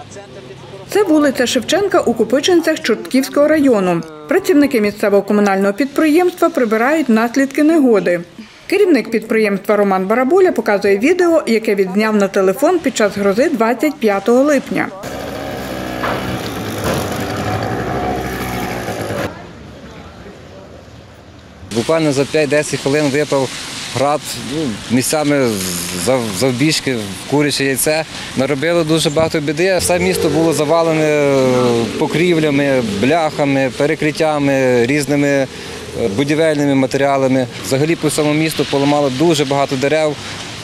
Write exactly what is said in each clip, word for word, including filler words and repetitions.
Це вулиця Шевченка у Копичинцях Чортківського району. Працівники місцевого комунального підприємства прибирають наслідки негоди. Керівник підприємства Роман Бараболя показує відео, яке відзняв на телефон під час грози двадцять п'ятого липня. Буквально за п'ять-десять хвилин випав град, ну, місцями завбільшки, куряче яйце. Наробило дуже багато біди. Все місто було завалене покрівлями, бляхами, перекриттями, різними будівельними матеріалами. Взагалі по всьому місту поламало дуже багато дерев,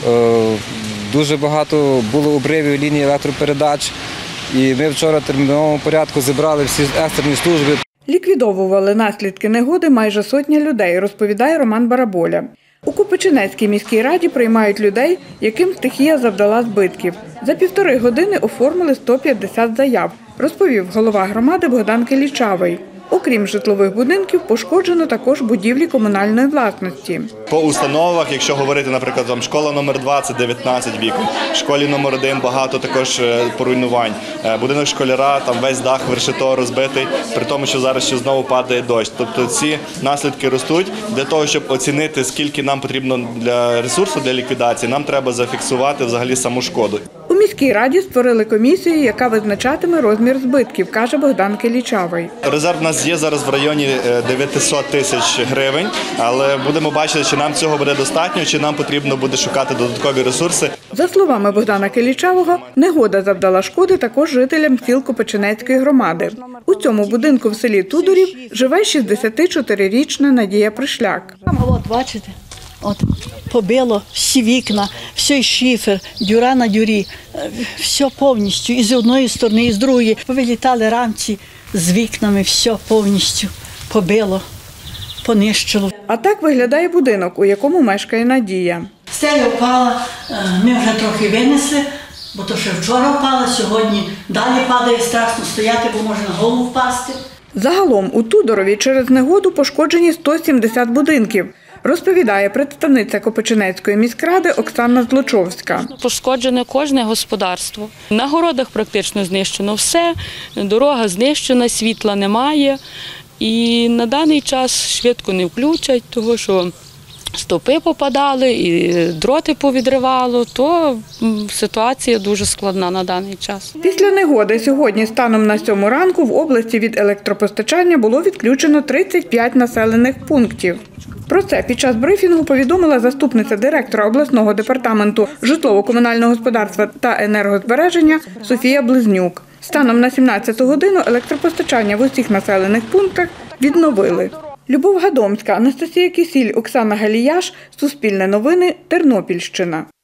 дуже багато було обривів ліній електропередач. І ми вчора в терміновому порядку зібрали всі екстрені служби. Ліквідовували наслідки негоди майже сотня людей, розповідає Роман Бараболя. У Копичинецькій міській раді приймають людей, яким стихія завдала збитків. За півтори години оформили сто п'ятдесят заяв, розповів голова громади Богдан Келічавий. Окрім житлових будинків, пошкоджено також будівлі комунальної власності. По установах, якщо говорити, наприклад, там школа номер два – це дев'ятнадцять вікон, в школі номер один багато також поруйнувань. Будинок школяра, там весь дах вершито розбитий, при тому, що зараз ще знову падає дощ. Тобто ці наслідки ростуть. Для того, щоб оцінити, скільки нам потрібно для ресурсу для ліквідації, нам треба зафіксувати взагалі саму шкоду. У міській раді створили комісію, яка визначатиме розмір збитків, каже Богдан Келічавий. Резерв у нас є зараз в районі дев'ятисот тисяч гривень, але будемо бачити, чи нам цього буде достатньо, чи нам потрібно буде шукати додаткові ресурси. За словами Богдана Келічавого, негода завдала шкоди також жителям сіл Копичинецької громади. У цьому будинку в селі Тудорів живе шістдесятичотирирічна Надія Пришляк. От, бачите? От, побило всі вікна, все шифер, дюра на дюрі, все повністю, і з одної сторони, і з другої. Повилітали рамці з вікнами, все повністю побило, понищило. А так виглядає будинок, у якому мешкає Надія. Стеля впала, ми вже трохи винесли, бо то ще вчора впала, сьогодні далі падає, страшно стояти, бо може на голову впасти. Загалом у Тудорові через негоду пошкоджені сто сімдесят будинків, розповідає представниця Копичинецької міськради Оксана Злочовська. Пошкоджене кожне господарство. На городах практично знищено все, дорога знищена, світла немає. І на даний час швидко не включать, тому що стовпи попадали і дроти повідривало, то ситуація дуже складна на даний час. Після негоди сьогодні станом на сьому ранку в області від електропостачання було відключено тридцять п'ять населених пунктів. Про це під час брифінгу повідомила заступниця директора обласного департаменту житлово-комунального господарства та енергозбереження Софія Близнюк. Станом на сімнадцяту годину електропостачання в усіх населених пунктах відновили. Любов Гадомська, Анастасія Кисіль, Оксана Галіяш, Суспільне новини, Тернопільщина.